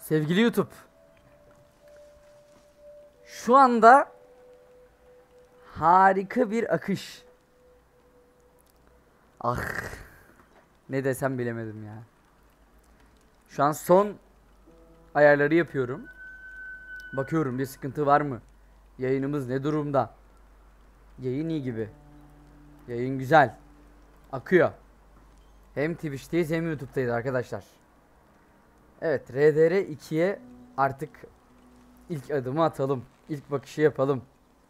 Sevgili YouTube. Şu anda harika bir akış. Ah. Ne desem bilemedim ya. Şu an son ayarları yapıyorum. Bakıyorum bir sıkıntı var mı? Yayınımız ne durumda? Yayın iyi gibi. Yayın güzel. Akıyor. Hem Twitch'teyiz hem YouTube'dayız arkadaşlar. Evet, RDR 2'ye artık ilk adımı atalım. İlk bakışı yapalım.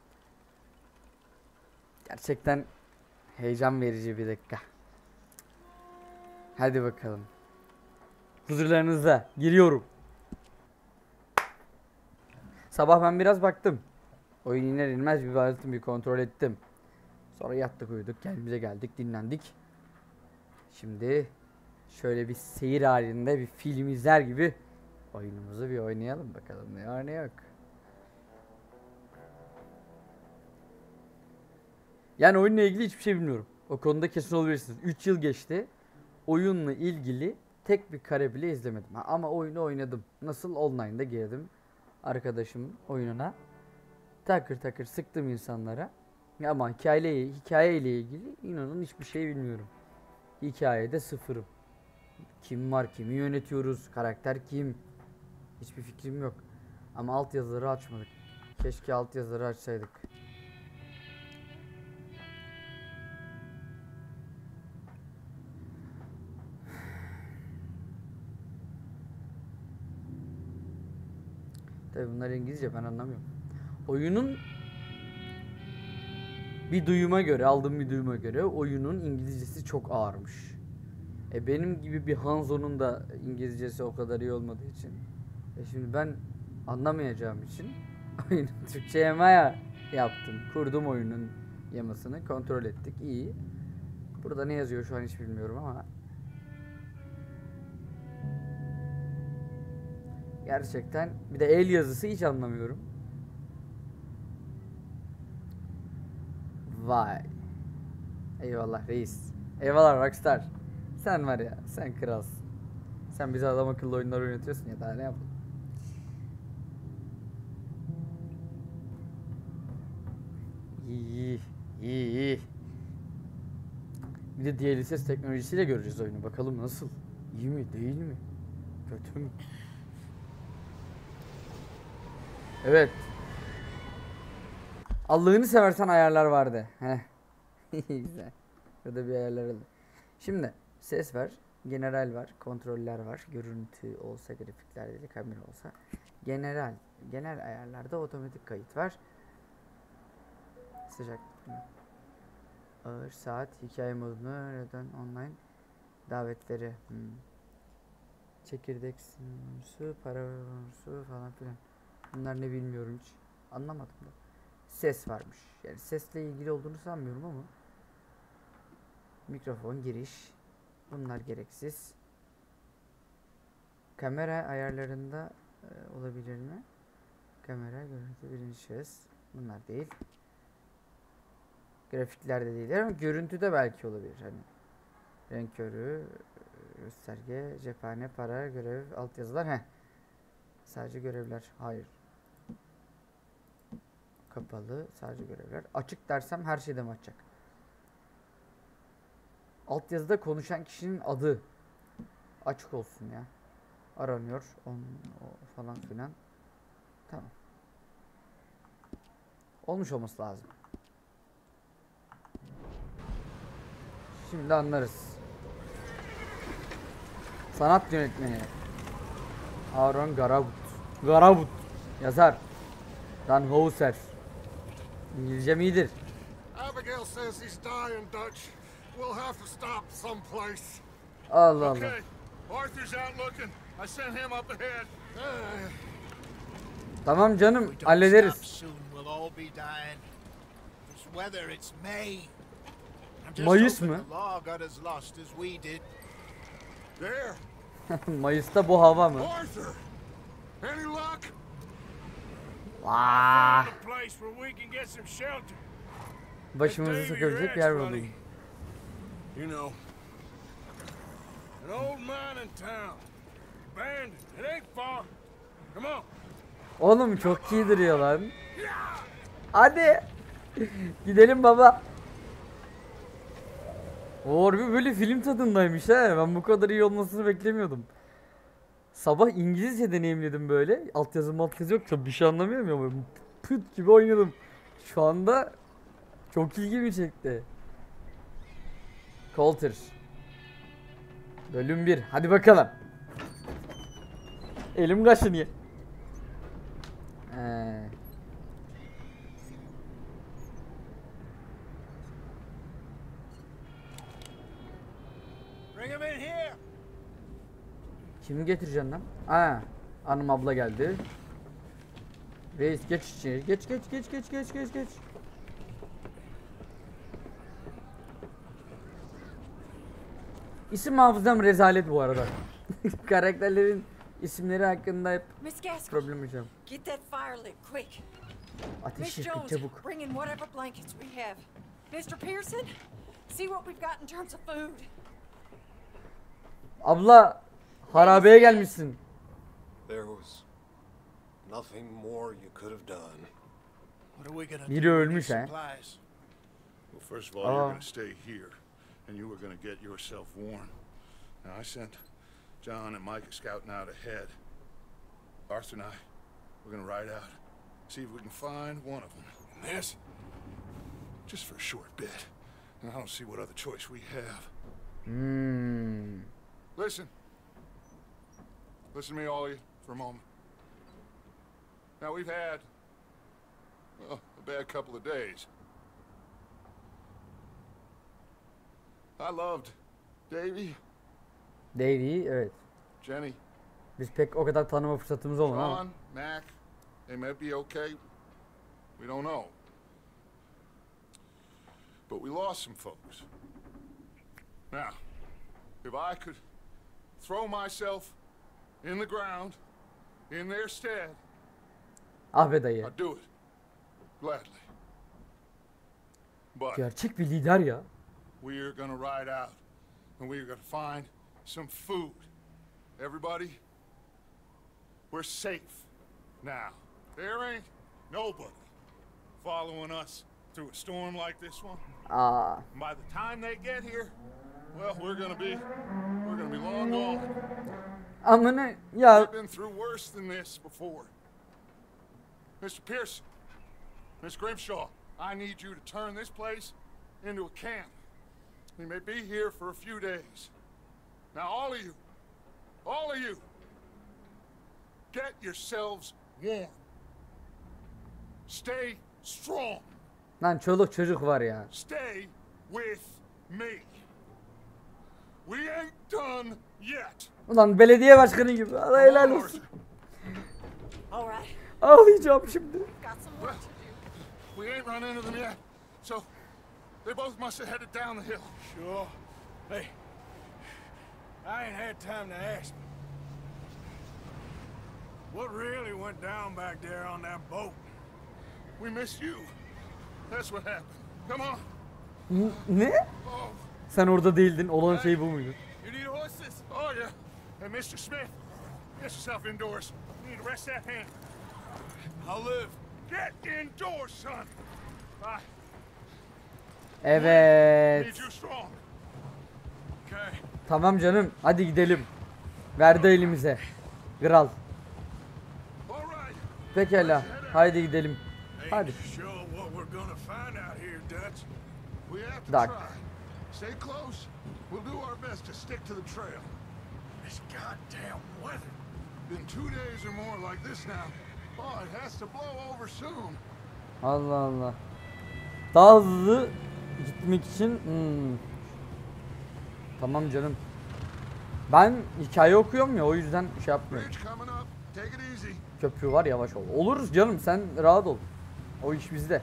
Gerçekten heyecan verici bir dakika. Hadi bakalım. Huzurlarınıza giriyorum. Sabah ben biraz baktım. Oyun iner inmez bir baktım, bir kontrol ettim. Sonra yattık, uyuduk, kendimize geldik, dinlendik. Şimdi şöyle bir seyir halinde bir film izler gibi oyunumuzu bir oynayalım bakalım ne var ne yok. Yani oyunla ilgili hiçbir şey bilmiyorum. O konuda kesin olabilirsiniz. 3 yıl geçti. Oyunla ilgili tek bir kare bile izlemedim. Ama oyunu oynadım. Nasıl? Online'da girdim. Arkadaşımın oyununa. Takır takır sıktım insanlara. Ama hikayeyle ilgili inanın hiçbir şey bilmiyorum. Hikayede sıfırım. Kim var, kimi yönetiyoruz, karakter kim? Hiçbir fikrim yok. Ama altyazıları açmadık. Keşke altyazıları açsaydık. Tabii bunlar İngilizce, ben anlamıyorum. Oyunun aldığım bir duyuma göre oyunun İngilizcesi çok ağırmış. Benim gibi bir Hanzo'nun da İngilizcesi o kadar iyi olmadığı için. Şimdi ben anlamayacağım için oyunu Türkçe yamaya yaptım. Kurdum oyunun yamasını, kontrol ettik, iyi. Burada ne yazıyor şu an hiç bilmiyorum ama. Gerçekten bir de el yazısı hiç anlamıyorum. Vay. Eyvallah reis. Eyvallah Rockstar. Sen var ya, sen kralsın. Sen bize adam akıllı oyunlar oynatıyorsun ya, daha ne yapalım. İyi. Bir de DLSS teknolojisiyle göreceğiz oyunu. Bakalım nasıl? İyi mi, değil mi? Kötü mü? Evet. Allah'ını seversen ayarlar vardı. Heh. Güzel. Burada bir ayarlar alın. Şimdi ses var, general var, kontroller var. Görüntü olsa, grafikler değil, kamera olsa. Genel ayarlarda otomatik kayıt var. Sıcaklık, ağır, saat, hikaye modunu, neden online davetleri, çekirdek su, para su falan filan. Bunlar ne bilmiyorum hiç. Anlamadım da. Ses varmış. Yani sesle ilgili olduğunu sanmıyorum ama. Mikrofon, giriş. Bunlar gereksiz. Kamera ayarlarında olabilir mi? Kamera, görüntü, birinci şahıs. Bunlar değil. Grafiklerde değil ama görüntüde belki olabilir. Hani renk körü, gösterge, cephane, para, görev, altyazılar. Sadece görevler. Hayır. Kapalı. Sadece görevler. Açık dersem her şeyde mi açacak? Altyazıda konuşan kişinin adı açık olsun ya. Aranıyor. O falan filan. Tamam. Olmuş olması lazım. Şimdi anlarız. Sanat yönetmeni Aaron Garabut yazar Dan Houser. İngilizcem iyidir. Abigail says he's dying, Dutch. We'll have to stop someplace. Allah Allah. Okay, Arthur's out looking. I sent him up ahead. Tamam canım, hallederiz. Soon we'll all be dying. This weather, it's May. I'm just Mayıs hoping mı? the law got as lost as we did. There, Mayıs'ta bu hava mı? Arthur. Any luck? Vaa. Find a place where we can get some shelter. Başımızı sıkabilecek yer bulayım. You know, An old mining town. Abandoned. It ain't far. Come on. Oğlum çok iyi duruyor lan. Hadi. Gidelim baba. O harbi böyle film tadındaymış ha. Ben bu kadar iyi olmasını beklemiyordum. Sabah İngilizce deneyimledim böyle. Altyazı yok. Çok bir şey anlamıyorum ya. Böyle pıt gibi oynadım. Şu anda çok ilgimi çekti. Coulter. Bölüm 1. Hadi bakalım. Elim kaşınıyor. Bring him in here. Kimi getireceksin lan? Aa, hanım abla geldi. Reis geç içeri. Geç. İsim hafızam rezalet bu arada. Karakterlerin isimleri hakkında hep Miss Gaskell, problem yaşıyorum. get that fire lit quick. Ateş Miss yakın Jones, çabuk. bring in whatever blankets we have. Mr. Pearson, see what we've got in terms of food. Abla harabeye gelmişsin. There was nothing more you could have done. What are we gonna Biri do? We ölmüş need ha. supplies. Well, first of all, you're Oh. going to stay here, and you were going to get yourself warm. Now, I sent John and Micah scouting out ahead. Arthur and I, we're going to ride out, see if we can find one of them. And this, just for a short bit. And I don't see what other choice we have. Listen. Listen to me, all of you, for a moment. Now, we've had, well, a bad couple of days. I loved Davy, Davey evet. Jenny, Biz pek o kadar tanıma fırsatımız olmadı ama. John, Mac. They may be okay. We don't know. But we lost some folks. Now, if I could throw myself in the ground in their stead, Ah be dayı. I'd do it. Gladly. But Gerçek bir lider ya. we're gonna ride out and we're gonna find some food. Everybody, we're safe now. There ain't nobody following us through a storm like this one. Aa. And by the time they get here, well, we're gonna be long gone. Amına ya. We've been through worse than this before. Mr. Pearson, Miss Grimshaw, I need you to turn this place into a camp. We may be here for a few days. Now, all of you, get yourselves warm. Stay strong. Lan çoluk çocuk var ya. Stay with me. We ain't done yet. Ulan belediye başkanı gibi. Allah helal olsun. All right, Ağlayacağım şimdi. got some work to do. We ain't run into them yet, so they both must have headed down the hill. Sure. Hey, I ain't had time to ask. What really went down back there on that boat? We missed you. That's what happened. Come on. Ne? Oh, Sen orada değildin. Olan şey bu muydu? you need horses? Oh, yeah. Hey, Mr. Smith, get yourself indoors. You need to rest that hand. I'll live. Get indoors, son. I Evet. need you strong. Okay. Tamam canım. Hadi gidelim. Verdi elimize. Kral. All right. Pekala. Haydi gidelim. Ain't Hadi. sure what we're gonna find out here, Dutch. We have to Doc. try. Stay close. We'll do our best to stick to the trail. This goddamn weather. Been 2 days or more like this now. Oh, it has to blow over soon. Allah Allah. Daha hızlı gitmek için tamam canım. Ben hikaye okuyorum ya, o yüzden şey yapmıyorum. Bridge coming up. Take it easy. Köprü var, yavaş ol. Oluruz canım, sen rahat ol. O iş bizde.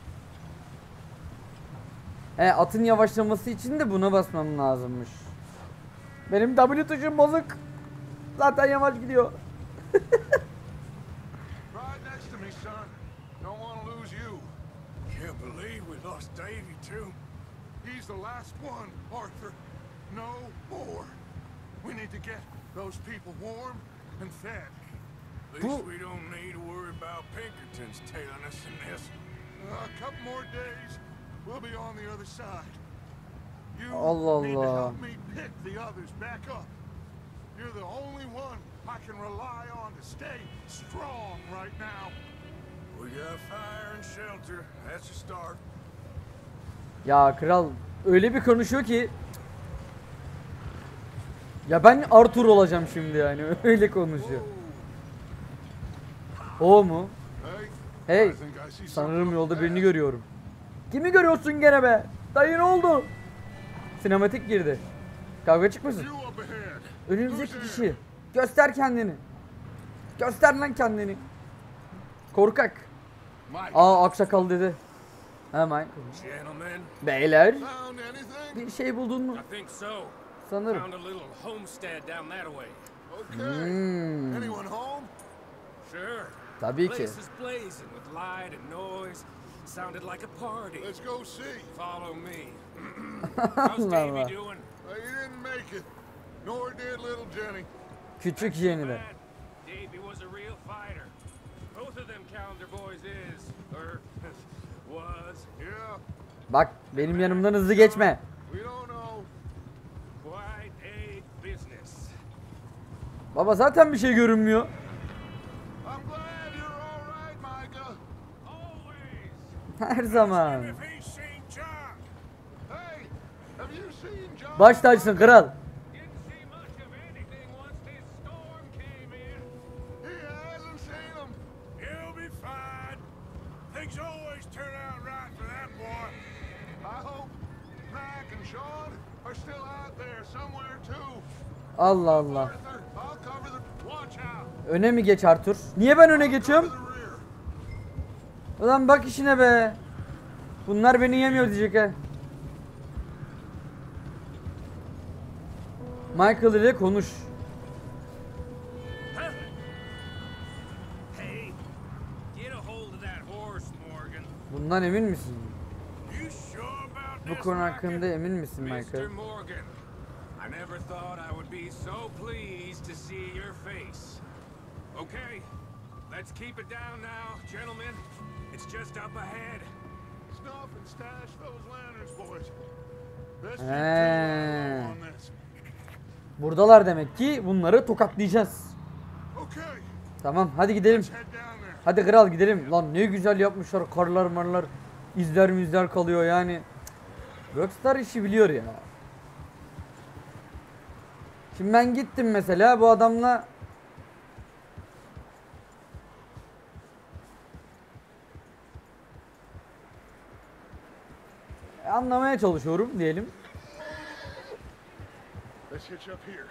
Atın yavaşlaması için de buna basmam lazımmış. Benim W tuşum bozuk. Zaten yavaş gidiyor. Right next to me, son. Don't want to lose you. Can't believe we lost Davy too. He's the last one, Arthur. No more. We need to get those people warm and fed. At least we don't need to worry about Pinkertons tailing us in this. A couple more days, we'll be on the other side. You Allah need to Allah. help me pick the others back up. You're the only one I can rely on to stay strong right now. We got fire and shelter. That's a start. Ya kral öyle bir konuşuyor ki. Ya ben Arthur olacağım şimdi yani öyle konuşuyor. O mu? Hey, Hey, I think I see sanırım something yolda up birini ahead. görüyorum. Kimi görüyorsun gene be? Dayı ne oldu? Sinematik girdi. Kavga çıkmasın. You up ahead. Önümüzdeki kişi. Göster kendini. Göster lan kendini. Korkak. Mike, Aa aksakallı dedi. Hemen. gentlemen, Beyler. Found anything? Bir şey buldun mu? I think so. Sanırım. Found a little homestead down that way. Okay. Hmm, Anyone home? Sure. tabii ki. Place is blazing with light and noise. Sounded like a party. Let's go see. Follow me. How's Allah Davy Allah. doing? He didn't make it. Nor did little Jenny. Küçük yeğeni de. Bad. Davy was a real fighter. Both of them calendar boys is, or was, Yeah, Bak benim yanımdan hızlı geçme. we don't know. quite a business. Baba zaten bir şey görünmüyor. I'm glad you're all right, Micah. Always. Her zaman. if he's seen John. Hey, have you seen John? Baş tacısın kral. Didn't see much of anything once this storm came in. He hasn't seen him. He'll be fine. Things always turn out right for that boy. I hope Mac and Sean are still out there somewhere too. Allah Allah. Arthur, I'll cover the. Watch out. Öne mi geç Arthur? Niye ben öne Cover geçiyorum? the rear. Ulan bak işine be. Bunlar beni yemiyor diyecek ha. Michael ile konuş. Hey, get a hold of that horse, Morgan. Bundan emin misin? You sure about Bu this, konu Micah? hakkında emin misin Mr. Michael? Morgan, I never thought I would be so pleased to see your face. Okay, let's keep it down now, gentlemen. It's just up ahead. Snuff and stash those lanterns, boys. Let's keep He. on this. Buradalar demek ki bunları tokatlayacağız. Okay, Tamam hadi gidelim. head down there. Hadi kral gidelim. Lan ne güzel yapmışlar karlar marlar. İzler kalıyor yani. Cık, Rockstar işi biliyor ya. Şimdi ben gittim mesela bu adamla. Anlamaya çalışıyorum diyelim. Let's hitch up here.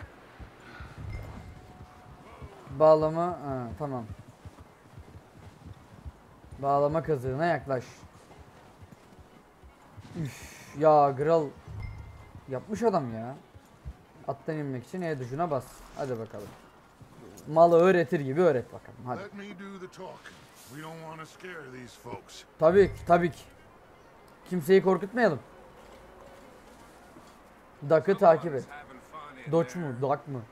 Bağlama, ha, tamam. Bağlama kazığına yaklaş. Üf, ya kral yapmış adam ya. Attan inmek için E tuşuna bas. Hadi bakalım. Malı öğretir gibi öğret bakalım. Hadi. Let me do the talking. We don't want to scare these folks. Tabii ki, tabii ki. Kimseyi korkutmayalım. Duck'ı takip et. Having fun in Dodge there. mu? Duck mı?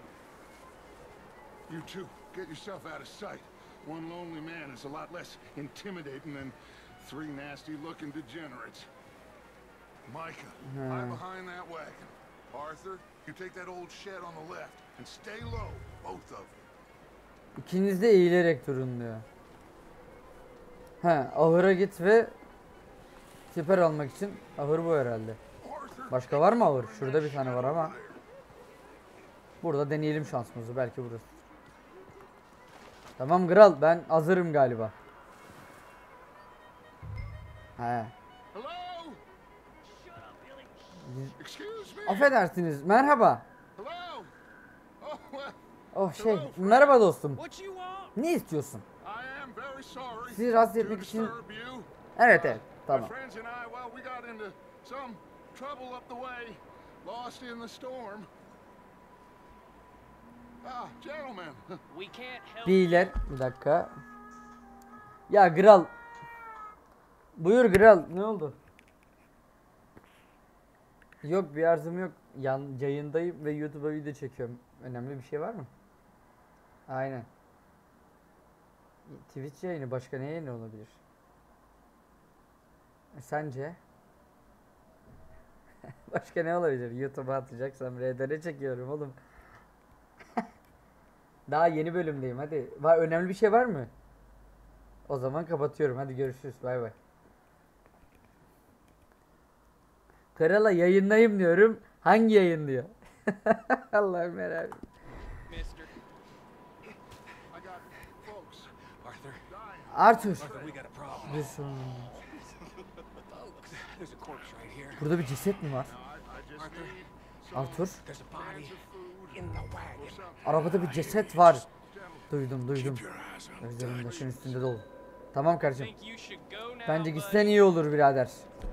You two, get yourself out of sight. One lonely man is a lot less intimidating than three nasty-looking degenerates. Micah, hide behind that wagon. Arthur, you take that old shed on the left and stay low, both of you. İkiniz de eğilerek durun diyor. He, ahıra git ve siper almak için ahır bu herhalde. Arthur, Başka var mı ahır? Şurada bir tane var ama. Burada deneyelim şansımızı. Belki burası. Tamam kral ben hazırım galiba. He. hello? Excuse me? Affedersiniz. Merhaba. Hello? Oh, well, Oh merhaba dostum. What you want? Ne istiyorsun? I am very sorry Sizi rahatsız to etmek için. disturb you. Evet. My Tamam. friends and I, well, we got into some trouble up the way, lost in the storm. Ah, gentlemen, We can't help. Beyler bir dakika. Ya kral. Buyur kral. Ne oldu? Yok bir arzum yok. Yayındayım ve YouTube'a video çekiyorum. Önemli bir şey var mı? Aynen. Twitch yayını başka ne yayını olabilir? Sence? Başka ne olabilir? YouTube'a atacaksam RDR çekiyorum oğlum. Daha yeni bölümdeyim hadi. Var önemli bir şey var mı? O zaman kapatıyorum. Hadi görüşürüz. Bay bay. Krala yayınlayayım diyorum. Hangi yayın diyor? Allah'ım merak. Mister. I got folks Arthur. dying. Arthur. Arthur, we got a problem. Bir sorun. There's a corpse right here. Burada bir ceset mi var? I just Arthur. need some Arthur. There's a body cans of food in the or wagon. something. Arabada bir ceset var. Gentlemen, Duydum. Keep your eyes on Gözlerim Dutch. başın üstünde dolu. Tamam kardeşim. Think you should go now, Bence buddy? gitsen iyi olur birader.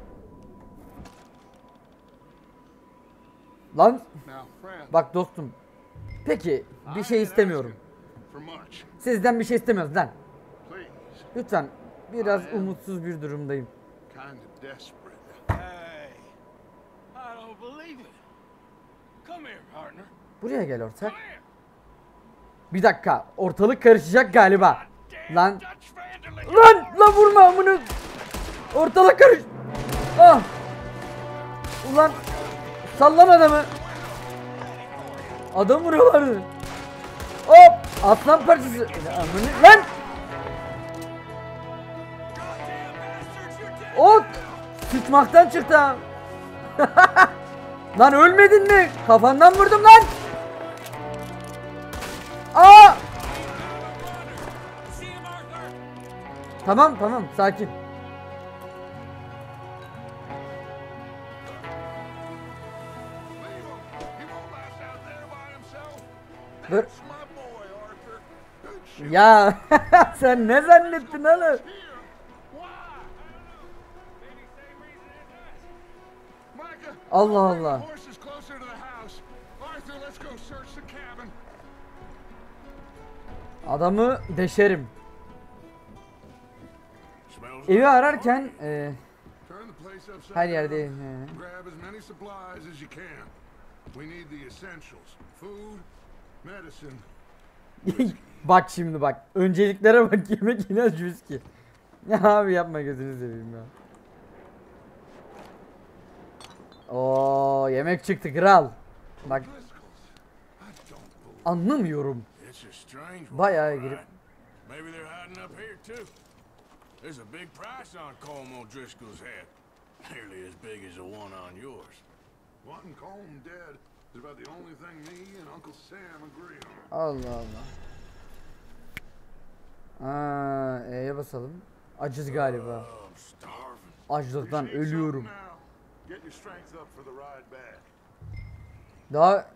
Lan now, friend, bak dostum. Peki bir şey istemiyorum. for much. Sizden bir şey istemiyoruz lan. Please, Lütfen biraz umutsuz bir durumdayım. kind of desperate. Hey, I don't believe it. Come here, partner. Buraya gel ortak. Come here. Bir dakika ortalık karışacak galiba. Damn Lan Dutch Vanderlei. lan vurma amını. Ortalık karış. Ah. Ulan sallan adamı. Adam vuruyorlardı. Hop aslan parçası. Amını lan. Ot! Sıçmaktan çıktı ha. Lan ölmedin mi? Kafandan vurdum lan. Aa! See him, Arthur. Tamam sakin. Leave him. He won't last out there by himself. Dur. That's my boy, Arthur. Good shit Ya sen ne zannettin oğlum? here. Why? Maybe same reason as us. Micah, Allah bring the Allah. horses closer to the house. Arthur, let's go search the cabin. Adamı deşerim. Smells Evi ararken Turn the place upside her yerde down. Grab as many supplies as you can. We need the essentials. Food, medicine. bak şimdi bak. Önceliklere bak yemek ilaç viski. Ya abi yapma gözünü seveyim ya. Oo yemek çıktı kral. Bak Driscolls. I don't believe anlamıyorum. It's a strange one. Bayağı all girip right. Maybe they're hiding up here too. There's a big price on Colm O'Driscoll's head. Nearly as big as the one on yours. wanting Colm dead is about the only thing me and Uncle Sam agree on. Allah Allah. Aa, E'ye basalım. Acız galiba. I'm starving. Açlıktan You need ölüyorum. something now. Get your strength up for the ride back. Daha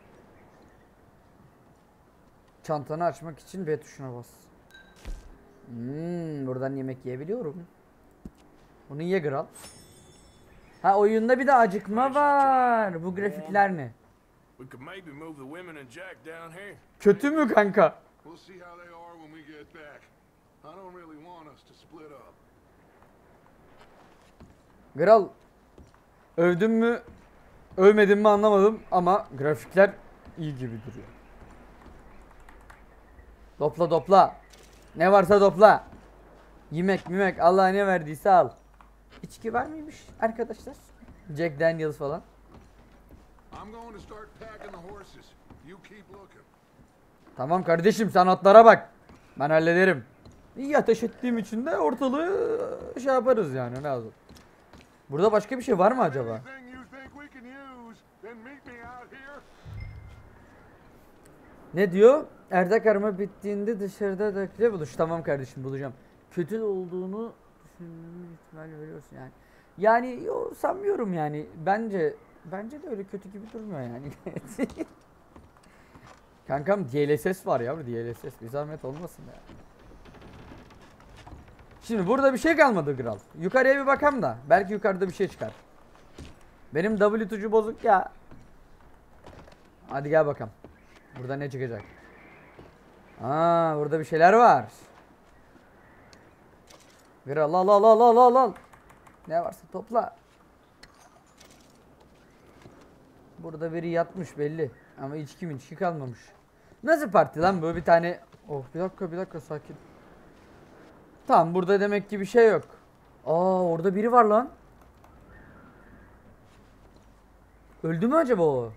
çantanı açmak için B tuşuna bas. Buradan yemek yiyebiliyorum. Bunu ye kral. Ha oyunda bir de acıkma var. Bu grafikler ne? We could maybe move the women and Jack down here. Kötü mü kanka? We'll see how they are when we get back. I don't really want us to split up. Kral övdüm mü övmedim mi anlamadım ama grafikler iyi gibi duruyor. Topla. Ne varsa topla. Yemek Allah ne verdiyse al. İçki var mıymış arkadaşlar? Jack Daniels falan. I'm going to start packing the horses. You keep looking. Tamam kardeşim sen atlara bak. Ben hallederim. İyi ateş ettiğim için de ortalığı şey yaparız yani lazım. Burada başka bir şey var mı acaba? Anything you think we can use, then meet me out here. Ne diyor? Erdek arama bittiğinde dışarıda da buluş. Tamam kardeşim bulacağım. Kötü olduğunu düşündüğüm ihtimal veriyorsun yani. Yani yo, sanmıyorum yani. Bence de öyle kötü gibi durmuyor yani. Kankam DLSS var ya DLSS. Bir zahmet olmasın ya. Şimdi burada bir şey kalmadı kral. Yukarıya bir bakalım da. Belki yukarıda bir şey çıkar. Benim W tuşu bozuk ya. Hadi gel bakalım. Burada ne çıkacak? Aa, burada bir şeyler var. Kral al. Ne varsa topla. Burada biri yatmış belli. Ama içki kalmamış. Nasıl parti lan bu bir tane? Oh bir dakika sakin. Tamam, burada demek ki bir şey yok. Aa, orada biri var lan. Öldü mü acaba o?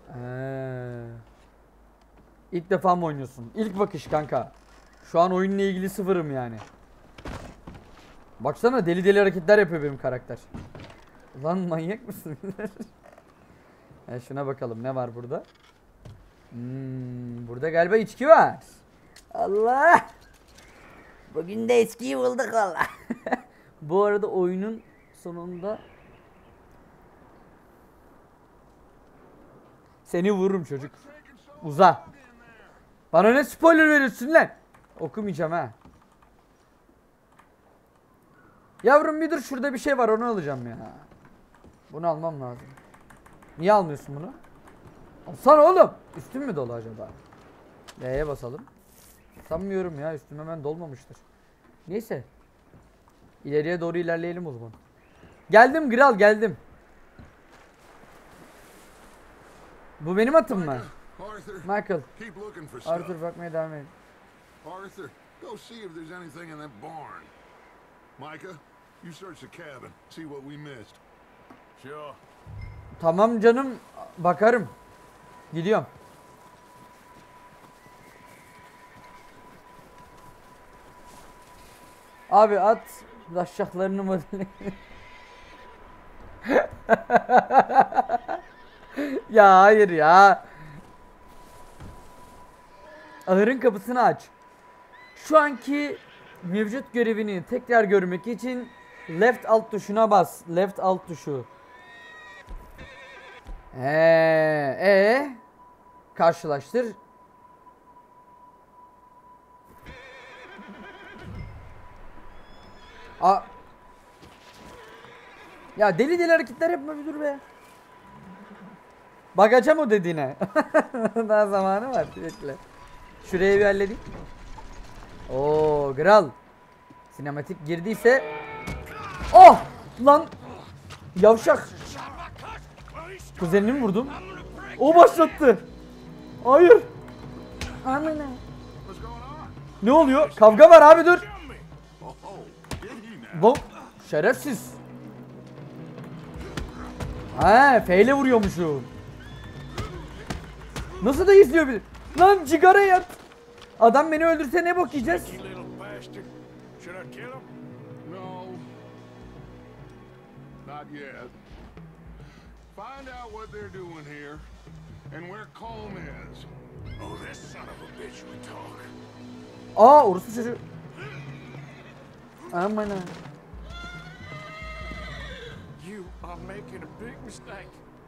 İlk defa mı oynuyorsun? İlk bakış kanka. Şu an oyunla ilgili sıfırım yani. Baksana, deli deli hareketler yapıyor benim karakter. Lan manyak mısın? Şuna bakalım, ne var burada? Burada galiba içki var. Allah! Bugün de içkiyi bulduk valla. Bu arada oyunun sonunda seni vururum çocuk. Uza. Bana ne spoiler veriyorsun lan? Okumayacağım ha. Yavrum bir dur, şurada bir şey var, onu alacağım ya. Bunu almam lazım. Niye almıyorsun bunu? Alsana oğlum. Üstün mü dolu acaba? L'ye basalım. Sanmıyorum ya, üstüm hemen dolmamıştır. Neyse. İleriye doğru ilerleyelim o zaman. Geldim Gral, geldim. Bu benim atım mı? Arthur, Michael. keep looking for stuff. Arthur bakmaya devam et. Arthur, go see if there's anything in that barn. Micah, you search the cabin, see what we missed. Sure. Tamam canım, bakarım. Gidiyorum. Abi at taşşaklarını modeli. Ya hayır ya. Ahırın kapısını aç. Şu anki mevcut görevini tekrar görmek için left alt tuşuna bas. Left alt tuşu. Karşılaştır. Ya deli deli hareketler yapma, bir dur be. Bakacağım o dediğine. Daha zamanı var, bekle. Şuraya bir halledeyim. Oo kral. Sinematik girdiyse. Oh lan. Yavşak. Kuzenini mi vurdum? O başlattı. Hayır. Amına. Ne oluyor? Kavga var abi, dur. Bu şerefsiz. F ile vuruyormuşum. Nasıl da izliyor bir? Lan cigara yat. Adam beni öldürse ne bok yiyeceğiz? You little bastard. Should I kill him? No. Not yet. Find out what they're doing here and where Colm is. Oh, this son of a bitch would talk. Orası çocuğu. Aman ha. You are making a big mistake.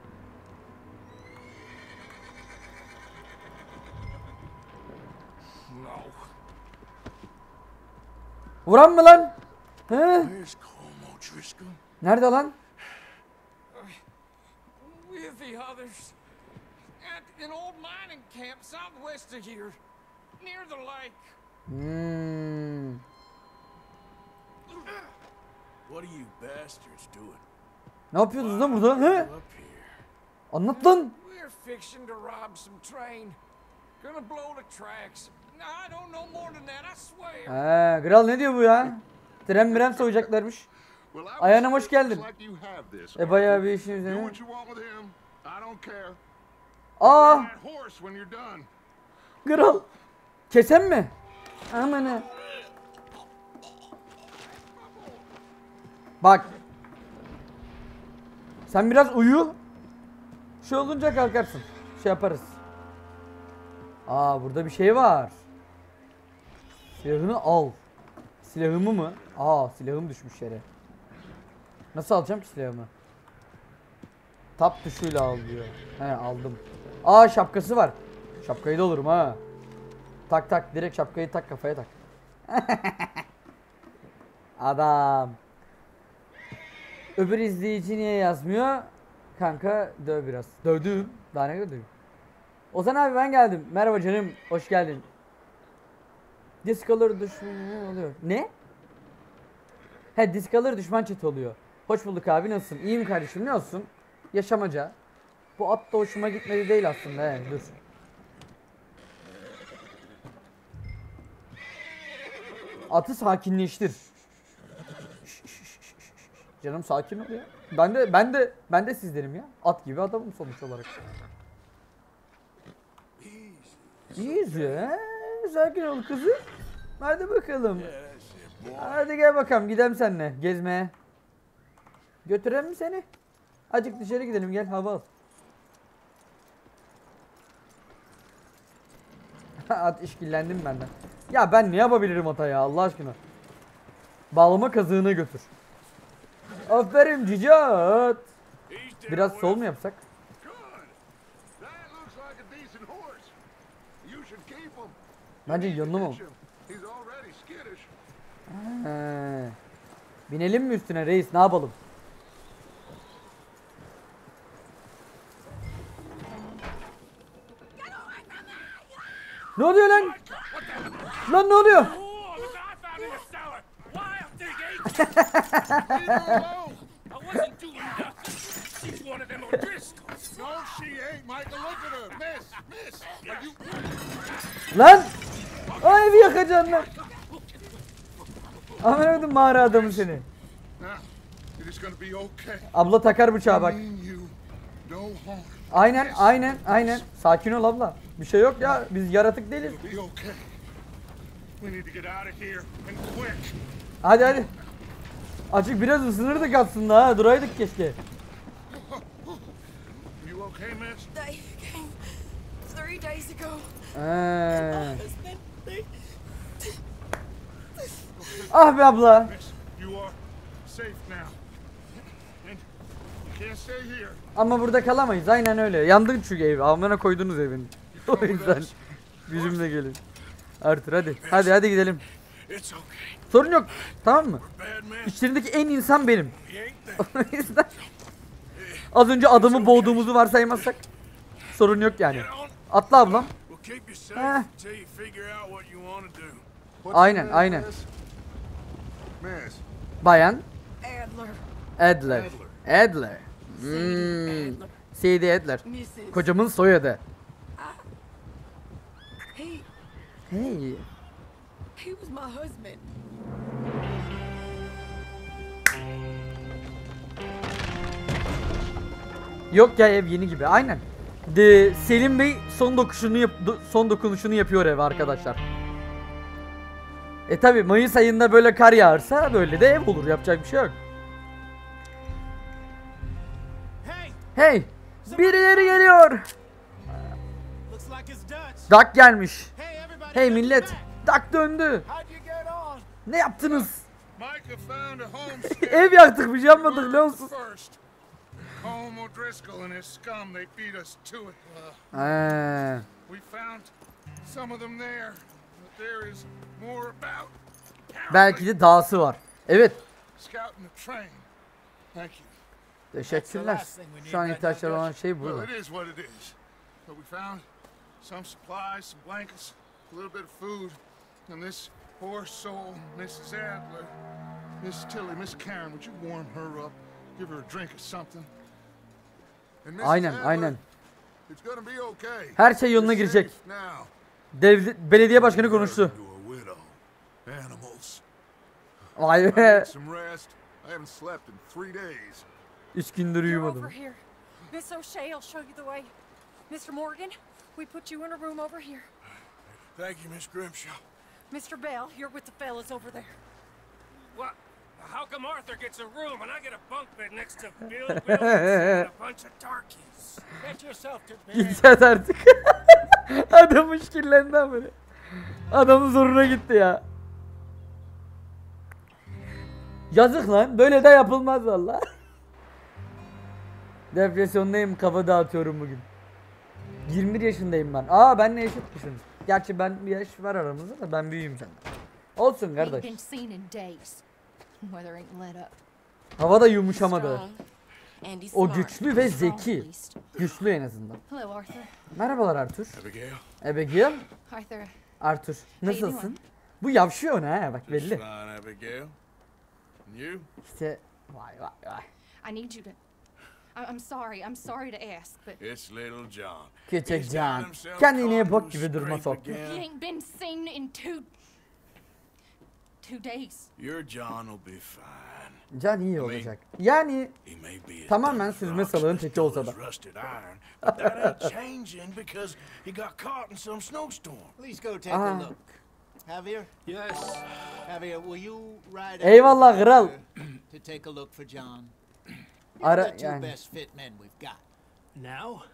No. Vuran mı lan? He? Where's Colm O'Driscoll? Nerede lan? With the others. At an old mining camp southwest of here. Near the lake. What are you bastards doing? Ne yapıyorsunuz lan burada? He? Up here. Anlat lan. We're fixing to rob some train. Gonna blow the tracks. I don't know more than that, I swear. Kral ne diyor bu ya? Tren soyacaklarmış. Well, I Ayağına hoş looks geldin. like you have this, Bayağı Arthur. bir işin Do üzerine. what you want with him. I don't care. Aa, Bring that horse when you're done. kral. Kesen mi? Aman ha. Bak. Sen biraz uyu. Şey olunca kalkarsın. Şey yaparız. Burada bir şey var. Silahını al. Silahımı mı? Silahım düşmüş yere. Nasıl alacağım ki silahımı? Tap tuşuyla al diyor. He, aldım. Şapkası var. Şapkayı da olurum ha. Tak direkt şapkayı tak, kafaya tak. Adam. Öbür izleyici niye yazmıyor? Kanka döv biraz. Dövdüm. Daha ne kadar dövdüm? Ozan abi ben geldim. Merhaba canım. Hoş geldin. Discolor düşman oluyor. Ne? Discolor düşman chat oluyor. Hoş bulduk abi, nasılsın? İyiyim kardeşim, ne olsun? Yaşamaca. Bu at da hoşuma gitmedi değil aslında. Dur. Atı sakinleştir. Canım sakin ol ya. Ben de sizdenim ya. At gibi adamım sonuç olarak. İyiyiz ya. Sakin ol kızım. Hadi bakalım. Hadi gel bakalım gidelim seninle gezmeye. Götürelim mi seni? Azıcık dışarı gidelim gel hava al. At işkillendim benden. Ya ben ne yapabilirim ata ya Allah aşkına. Bağlama kazığına götür. Aferin cici at. Biraz sol mu yapsak? Good. That looks like a decent horse. You should keep him. Bence yanına mı? He's already skittish. He. Binelim mi üstüne reis ne yapalım? Ne oluyor lan? Lan ne oluyor? Oh, look, I found in the cellar. Wild thing, Leave her alone. I wasn't doing nothing. She's one of them O'Driscolls. No, she ain't, Micah. Look at her. Miss. Are you... Lan! O evi yakacaksın lan. Aman öldüm mağara adamı seni. Now, it is gonna be okay. Abla takar bıçağı I bak. mean you. No harm. Aynen. Sakin ol abla. Bir şey yok ya. Biz yaratık değiliz. It'll be okay. We need to get out of here and quick. Hadi. Açık biraz ısınırdık aslında ha. Duraydık keşke. You okay, miss? They came 3 days ago. He. They Ah be abla. Miss, you are safe now. And you can't stay here. Ama burada kalamayız. Aynen öyle. Yandın çünkü evi. Amına koydunuz evin. O yüzden bizimle gelin. Arthur hadi. Hadi gidelim. It's okay. Sorun yok. Tamam mı? Bad man. İçlerindeki en insan benim. He ain't there. O yüzden az önce adamı boğduğumuzu varsaymazsak sorun yok yani. Get on. Atla ablam. We'll keep you safe Eh. until you figure out what you want to do. Aynen. Miss. Bayan Adler. Adler. Adler. C.D. Adler. Mrs. Kocamın soyadı. He Hey. was my husband. Yok ya ev yeni gibi. Aynen. Selim Bey son dokunuşunu yapıyor eve arkadaşlar. Tabi Mayıs ayında böyle kar yağarsa böyle de ev olur. Yapacak bir şey yok. Hey! Birileri geliyor. Looks like it's Dutch. Duck gelmiş. Hey, everybody. Hey millet. Duck döndü. How'd you get on? Ne yaptınız? Micah found a homestead. Ev yaktık bir şey yapmadık biliyor musun? First. Home O'Driscoll and his scum, they beat us to it. We found some of them there, but there is more about. Belki de dağısı var. Evet. Scouting the train. Thank you. Teşekkürler. Şu an ihtiyaçları olan şey Well, burada. it is what it is. But we found some supplies, some blankets, a little bit of food, and this poor soul, Mrs. Adler, Miss Tilly, Miss Karen, would you warm her up? Give her a drink or something? And Mrs. Aynen, Adler, aynen. it's gonna be okay. Her şey yoluna You're girecek. safe now. Belediye başkanı konuştu. You a widow. Animals. Vay I be. need some rest. I haven't slept in 3 days. 3 gündür You're over uyumadım. here. Miss O'Shea will show you the way. Mr. Morgan, we put you in a room over here. Thank you, Miss Grimshaw. Mr. Bell, you're with the fellas over there. What? How come Arthur gets a room and I get a bunk bed next to Bill and a bunch of darkies? Get yourself to bed. Gideceğiz artık. Adam işkillendi ama. Adamın zoruna gitti ya. Yazık lan. Böyle de yapılmaz valla. Depresyondayım. Kafa dağıtıyorum bugün. 21 yaşındayım ben. Aa benle eşitmişsiniz. Gerçi bir yaş var aramızda da ben büyüğüm senden. Olsun Ain't kardeş. been seen in days. Weather ain't let up. Hava da yumuşamadı. Strong. And he's O smart. güçlü ve Strong zeki. at least. Güçlü en azından. Hello, Arthur. Merhabalar Arthur. Abigail. Abigail. Arthur, Arthur. you Nasılsın? doing? Bu yavşıyor ne ha bak belli. Fine, Abigail. And you? İşte vay. I need you to. I'm sorry. I'm sorry to ask, but It's little John. Küçük Can. Kendini bok gibi durma sok. he ain't been seen in 2. 2 days. Your John will be fine. Can iyi olacak. Yani He may be as tamamen tough süzme rocks salığın as teki dull olsa as da. rusted iron, but that ain't changing because he got caught in some snowstorm. Please go take Aha. a look. Javier? Yes. Javier, will you ride Eyvallah, out kral. to take a look for John? Ara The two yani. best fit men we've got. Now?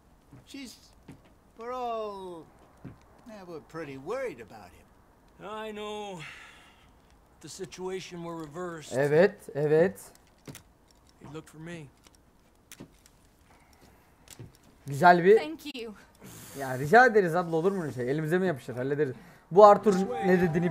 We're all, we're pretty worried about him. I know. The situation were reversed. Evet, evet. He looked for me. Güzel bir Thank you. ya rica ederiz abla, olur mu öyle şey? Elimize mi yapışır? Hallederiz. Bu Arthur ne dediğini